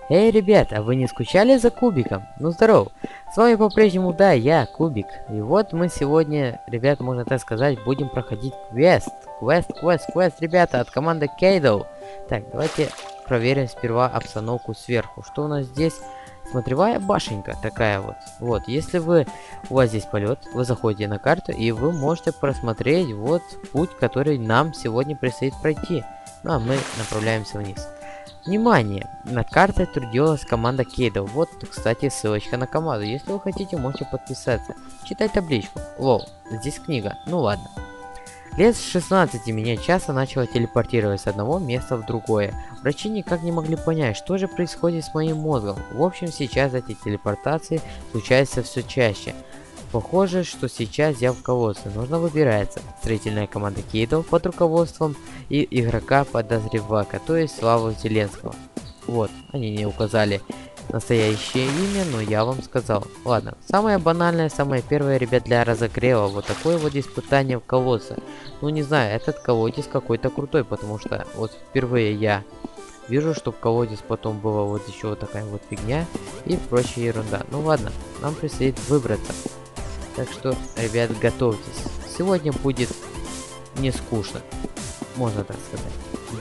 Эй, ребят, а вы не скучали за Кубиком? Ну здорово! С вами по-прежнему, да, я, Кубик. И вот мы сегодня, ребята, можно так сказать, будем проходить квест. Квест, ребята, от команды Кейдл. Так, давайте проверим сперва обстановку сверху. Что у нас здесь? Смотревая башенка такая вот. Вот, если у вас здесь полет, вы заходите на карту, и вы можете просмотреть вот путь, который нам сегодня предстоит пройти. Ну, а мы направляемся вниз. Внимание! Над картой трудилась команда Кейдл. Вот, кстати, ссылочка на команду. Если вы хотите, можете подписаться. Читай табличку. Лол, здесь книга. Ну ладно. Лет с 16 меня часа начало телепортировать с одного места в другое. Врачи никак не могли понять, что же происходит с моим мозгом. В общем, сейчас эти телепортации случаются все чаще. Похоже, что сейчас я в колодце. Нужно выбираться. Строительная команда Кейдл под руководством и игрока подозревака, то есть Славу Зеленского. Вот, они не указали настоящее имя, но я вам сказал. Ладно, самое банальное, самое первое, ребят, для разогрева. Вот такое вот испытание в колодце. Ну не знаю, этот колодец какой-то крутой, потому что вот впервые я вижу, что в колодец потом была вот еще вот такая вот фигня и прочая ерунда. Ну ладно, нам предстоит выбраться. Так что, ребят, готовьтесь. Сегодня будет не скучно. Можно так сказать.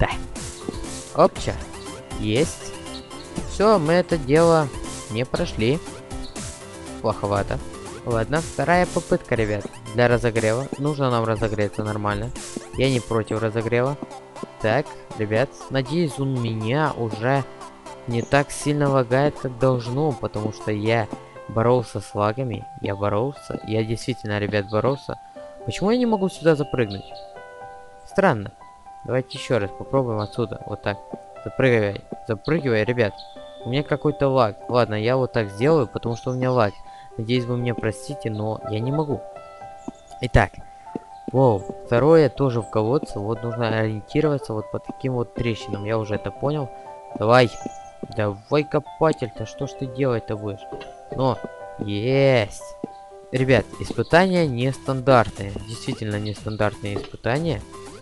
Да. Опча. Есть. Все, мы это дело не прошли. Плоховато. Ладно, вторая попытка, ребят. Для разогрева. Нужно нам разогреться нормально. Я не против разогрева. Так, ребят, надеюсь, он меня уже не так сильно лагает, как должно, потому что я боролся с лагами. Я боролся. Я действительно, ребят, боролся. Почему я не могу сюда запрыгнуть? Странно. Давайте еще раз попробуем отсюда. Вот так. Запрыгивай. Запрыгивай, ребят. У меня какой-то лаг. Ладно, я вот так сделаю, потому что у меня лаг. Надеюсь, вы меня простите, но я не могу. Итак. Воу. Второе тоже в колодце. Вот нужно ориентироваться вот по таким вот трещинам. Я уже это понял. Давай. Давай, копатель-то. Что ж ты делать-то будешь? Но. Есть. Ребят, испытания нестандартные. Действительно нестандартные испытания.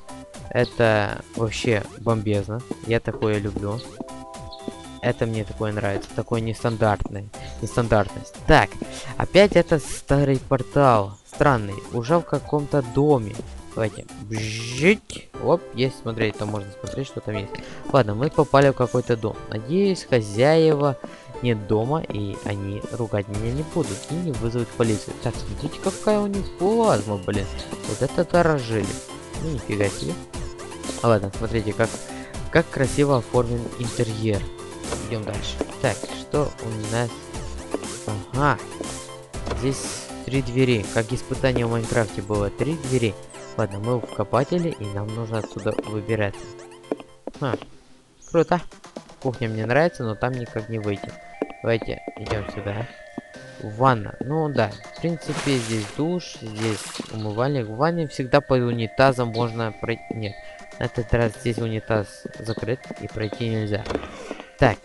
Это вообще бомбезно. Я такое люблю. Это мне такое нравится. Такое нестандартное. Нестандартность. Так, опять этот старый портал. Странный. Уже в каком-то доме. Давайте. Бжить. Оп, есть. Смотреть, там можно смотреть, что там есть. Ладно, мы попали в какой-то дом. Надеюсь, хозяева нет дома, и они ругать меня не будут. И не вызовут полицию. Так, смотрите, какая у них плазма, блин. Вот это дорожили. Ну, нифига себе. Ладно, смотрите, как красиво оформлен интерьер. Идем дальше. Так, что у нас? Ага. Здесь 3 двери. Как испытание в Майнкрафте было 3 двери. Ладно, мы в копателе, и нам нужно отсюда выбираться. Круто. Кухня мне нравится, но там никак не выйти. Давайте идем сюда. Ванна. Ну да, в принципе, здесь душ, здесь умывальник. В ванне всегда под унитазом можно пройти. Нет, на этот раз здесь унитаз закрыт и пройти нельзя. Так.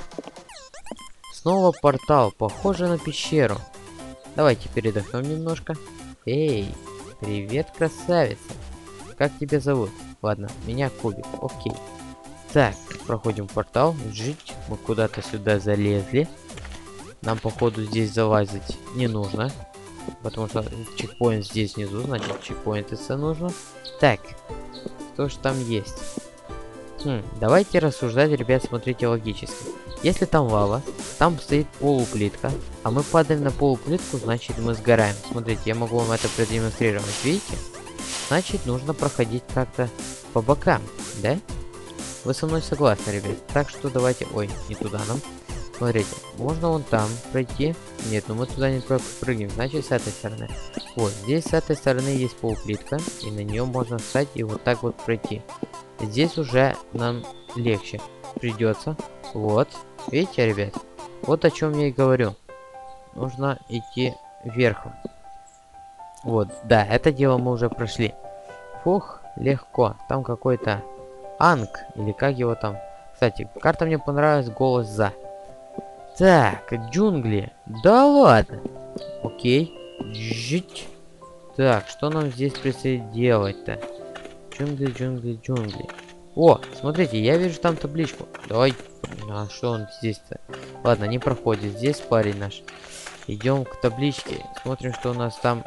Снова портал, похоже на пещеру. Давайте передохнем немножко. Эй, привет, красавица. Как тебя зовут? Ладно, меня Кубик. Окей. Так, проходим портал. Жить. Мы куда-то сюда залезли. Нам, походу, здесь залазить не нужно. Потому что чекпоинт здесь внизу, значит, чекпоинт это нужно. Так, что ж там есть? Давайте рассуждать, ребят, смотрите логически. Если там лава, там стоит полуплитка, а мы падаем на полуплитку, значит, мы сгораем. Смотрите, я могу вам это продемонстрировать. Видите? Значит, нужно проходить как-то по бокам, да? Вы со мной согласны, ребят? Так что давайте... Ой, не туда нам. Смотрите, можно вон там пройти. Нет, ну мы туда не прыгнем. Значит, с этой стороны. Вот, здесь с этой стороны есть полуплитка. И на нее можно встать и вот так вот пройти. Здесь уже нам легче придется. Вот. Видите, ребят? Вот о чем я и говорю. Нужно идти вверху. Вот, да, это дело мы уже прошли. Фух, легко. Там какой-то Анг, или как его там. Кстати, карта мне понравилась, голос за. Так, джунгли. Да ладно. Окей. Жить. Так, что нам здесь предстоит делать-то? Джунгли. О, смотрите, я вижу там табличку. Давай А что он здесь-то? Ладно, не проходит. Здесь парень наш. Идем к табличке. Смотрим, что у нас там.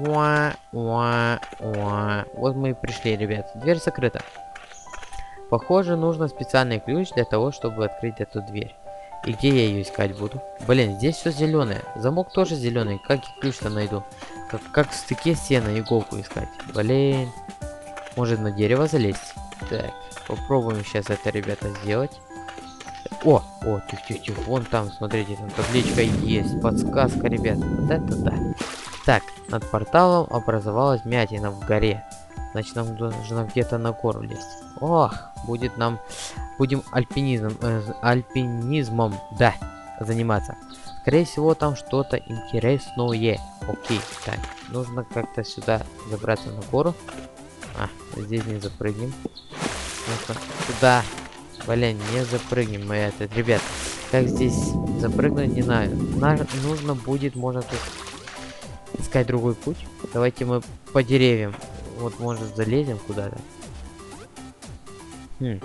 Вот мы и пришли, ребят. Дверь закрыта. Похоже, нужно специальный ключ для того, чтобы открыть эту дверь. И где я ее искать буду? Блин, здесь все зеленое. Замок тоже зеленый. Как я ключ-то найду? Как в стыке сена иголку искать? Блин. Может на дерево залезть? Так, попробуем сейчас это, ребята, сделать. О, тихо. Вон там, смотрите, там табличка есть. Подсказка, ребят. Вот это да. Так, над порталом образовалась вмятина в горе. Значит, нам нужно где-то на гору лезть. Ох, будем альпинизмом, да, заниматься. Скорее всего, там что-то интересное. Окей, так, нужно как-то сюда забраться на гору. Здесь не запрыгнем. Нужно сюда. Блин, не запрыгнем мы этот. Ребят, как здесь запрыгнуть, не знаю. Нужно будет, можно тут искать другой путь. Давайте мы по деревьям. Вот, может, залезем куда-то. Не,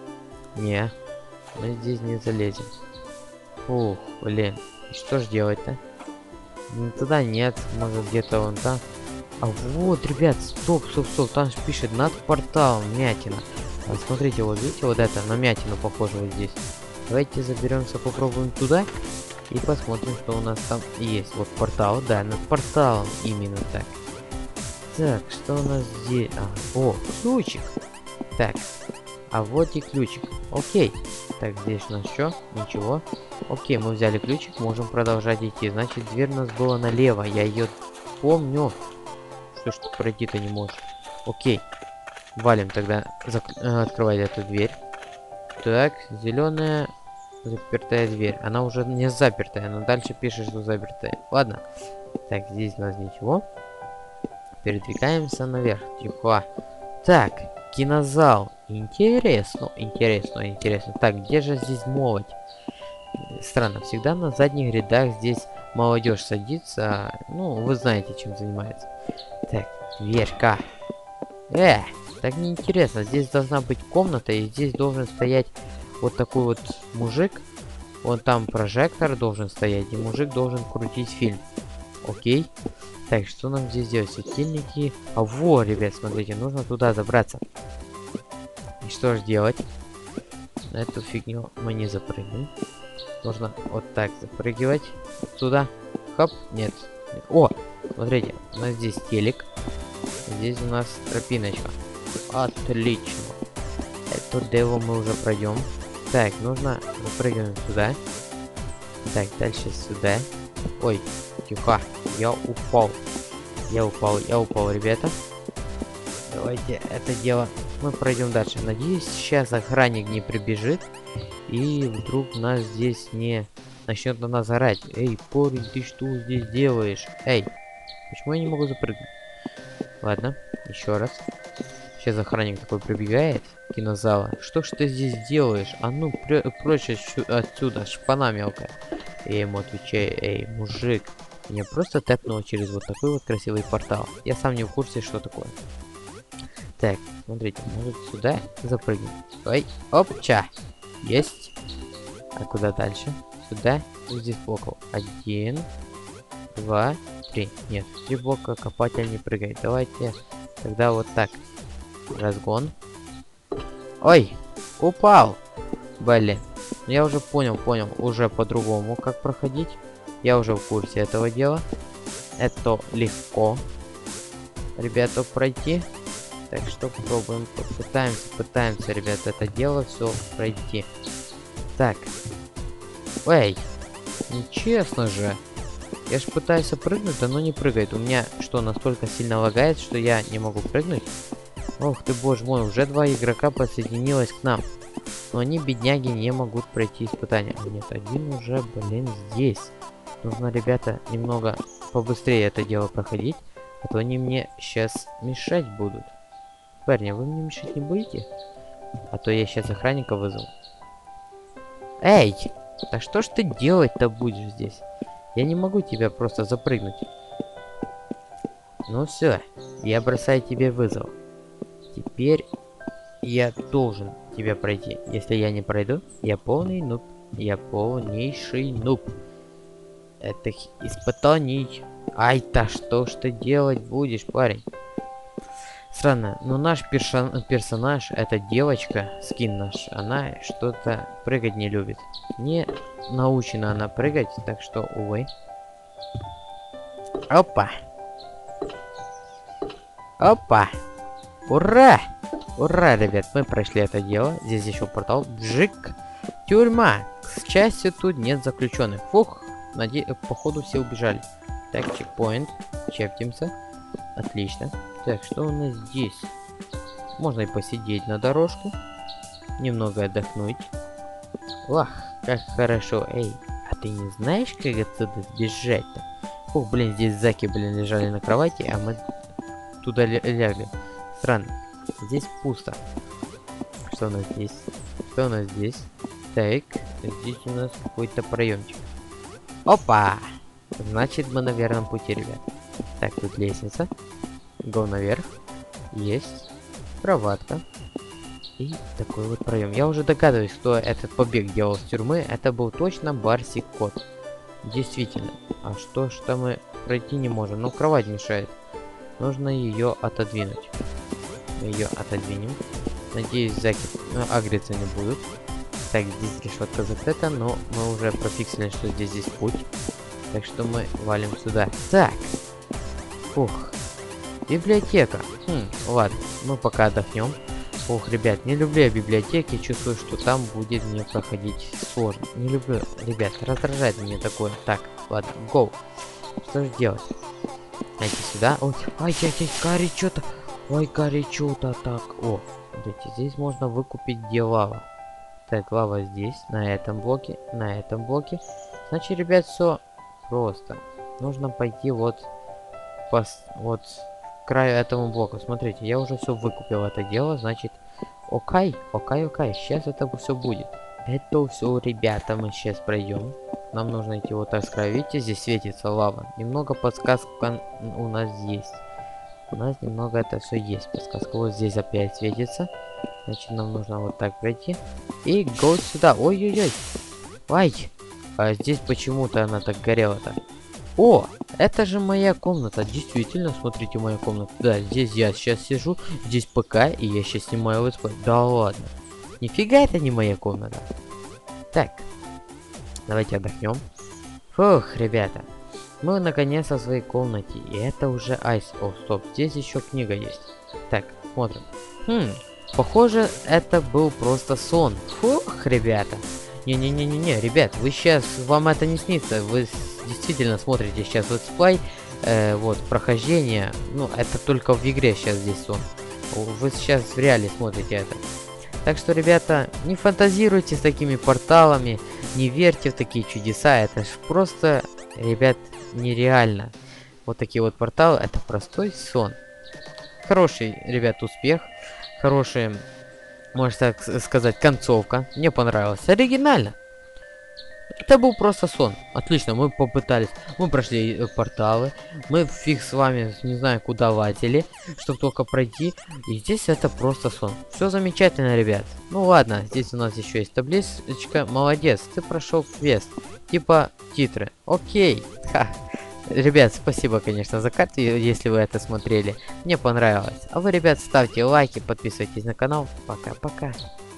мы здесь не залезем. Фух, блин. И что ж делать-то? Туда нет, может где-то вон там. А вот, ребят, стоп, там же пишет над порталом вмятина. Смотрите, вот видите, вот это на вмятину похоже вот здесь. Давайте заберемся, попробуем туда и посмотрим, что у нас там есть. Вот портал, да, над порталом именно так. Так, что у нас здесь? О, ключик. Так, а вот и ключик. Окей. Так, здесь у нас что? Ничего. Окей, мы взяли ключик, можем продолжать идти. Значит, дверь у нас была налево. Я ее помню. Что ж ты пройти-то не можешь? Окей. Валим тогда открывать эту дверь. Так, зеленая запертая дверь. Она уже не запертая, но дальше пишет, что запертая. Ладно. Так, здесь у нас ничего. Передвигаемся наверх. Тихо. Так, кинозал. Интересно. Так, где же здесь молодь? Странно, всегда на задних рядах здесь молодежь садится. Ну, вы знаете, чем занимается. Так, дверька. Так неинтересно. Здесь должна быть комната, и здесь должен стоять вот такой вот мужик. Вон там прожектор должен стоять, и мужик должен крутить фильм. Окей. Так, что нам здесь делать? Светильники. Во, ребят, смотрите, нужно туда забраться. И что же делать? На эту фигню мы не запрыгнем. Нужно вот так запрыгивать. Туда. Хоп. Нет. О, смотрите, у нас здесь телек. Здесь у нас тропиночка. Отлично. Это дело мы уже пройдем. Так, нужно запрыгиваем сюда. Так, дальше сюда. Ой, тихо. Я упал, ребята. Давайте это дело мы пройдем дальше. Надеюсь, сейчас охранник не прибежит. И вдруг нас здесь не начнет на нас орать. Эй, парень, ты что здесь делаешь? Эй, почему я не могу запрыгнуть? Ладно, еще раз. Сейчас охранник такой прибегает к кинозала. Что ж ты здесь делаешь? А ну, прочь отсюда, шпана мелкая. Я ему отвечаю, эй, мужик, меня просто тэпнуло через вот такой вот красивый портал. Я сам не в курсе, что такое. Так, смотрите, может сюда запрыгнем. Ой, опча. Есть. А куда дальше? Сюда. И здесь блоков. 1, 2, 3. Нет, 3 блока копатель не прыгает. Давайте тогда вот так. Разгон. Ой, упал. Блин. Я уже понял уже по-другому, как проходить. Я уже в курсе этого дела. Это легко, ребята, пройти. Так что попробуем, пытаемся, ребята, это дело все пройти. Так. Эй, нечестно же. Я ж пытаюсь прыгнуть, оно не прыгает. У меня что, настолько сильно лагает, что я не могу прыгнуть? Ох ты, боже мой, уже 2 игрока подсоединилось к нам. Но они, бедняги, не могут пройти испытания. Нет, один уже, блин, здесь. Нужно, ребята, немного побыстрее это дело проходить. А то они мне сейчас мешать будут. Парни, вы мне мешать не будете? А то я сейчас охранника вызову. Эй! Да что ж ты делать-то будешь здесь? Я не могу тебя просто запрыгнуть. Ну все, я бросаю тебе вызов. Теперь я должен тебя пройти. Если я не пройду, я полный нуб. Я полнейший нуб. Это испытаний. Ай-то что ж ты делать будешь, парень? Странно, но наш персонаж, эта девочка, скин наш, она что-то прыгать не любит. Не научена она прыгать, так что, увы. Опа! Опа! Ура! Ура, ребят, мы прошли это дело. Здесь еще портал. Бжик! Тюрьма! К счастью, тут нет заключенных. Фух! Походу все убежали. Так, чекпоинт. Чептимся. Отлично. Так, что у нас здесь? Можно и посидеть на дорожку. Немного отдохнуть. Вах, как хорошо. Эй, а ты не знаешь, как отсюда сбежать-то? Фух, блин, здесь заки, блин, лежали на кровати, а мы туда лягли. Странно. Здесь пусто. Что у нас здесь? Что у нас здесь? Так, здесь у нас какой-то проемчик. Опа! Значит, мы на верном пути, ребят. Так, тут лестница. Го наверх. Есть. Кроватка. И такой вот проем. Я уже догадываюсь, кто этот побег делал с тюрьмы. Это был точно Барсик Кот. Действительно. А что мы пройти не можем? Ну, кровать мешает. Нужно ее отодвинуть. Мы ее отодвинем. Надеюсь, заки агриться не будут. Так, здесь решетка закрыта, но мы уже профиксили, что здесь путь. Так что мы валим сюда. Так. Фух. Библиотека. Ладно, мы пока отдохнем. Ох, ребят, не люблю я библиотеки, чувствую, что там будет мне проходить сложно. Не люблю, ребят, раздражает меня такое. Так, ладно, go. Что же делать? Найти сюда. Ой, ай-яй-яй, горячо-то. Ой, горячо-то так. О, смотрите, здесь можно выкупить где лава. Так, лава здесь, на этом блоке, на этом блоке. Значит, ребят, все просто. Нужно пойти вот к краю этому блоку. Смотрите, я уже все выкупил это дело, значит, окей, сейчас это все будет. Это все, ребята, мы сейчас пройдем. Нам нужно идти вот так с края. Видите, здесь светится лава. Немного подсказок у нас есть. У нас немного это все есть. Подсказка вот здесь опять светится. Значит, нам нужно вот так пройти. И go сюда. Ой-ой-ой. Ай. А здесь почему-то она так горела-то. О, это же моя комната. Действительно, смотрите, моя комната. Да, здесь я сейчас сижу. Здесь ПК, и я сейчас снимаю летсплей. Да ладно. Нифига это не моя комната. Так. Давайте отдохнем. Фух, ребята. Мы наконец-то в своей комнате. И это уже айс. О, стоп. Здесь еще книга есть. Так, смотрим. Похоже, это был просто сон. Фух, ребята. Не-не-не-не-не, ребят, вы сейчас, вам это не снится. Вы действительно смотрите сейчас летсплей. Вот, прохождение. Ну, это только в игре сейчас здесь сон. Вы сейчас в реале смотрите это. Так что, ребята, не фантазируйте с такими порталами. Не верьте в такие чудеса. Это ж просто, ребят, нереально. Вот такие вот порталы, это простой сон. Хороший, ребят, успех. Хороший, можно так сказать, концовка. Мне понравилось. Оригинально. Это был просто сон. Отлично, мы попытались. Мы прошли порталы. Мы фиг с вами, не знаю, куда лазили, чтобы только пройти. И здесь это просто сон. Все замечательно, ребят. Ну ладно, здесь у нас еще есть табличка. Молодец, ты прошел квест. Типа титры. Окей. Ха. Ребят, спасибо, конечно, за карту, если вы это смотрели. Мне понравилось. А вы, ребят, ставьте лайки, подписывайтесь на канал. Пока-пока.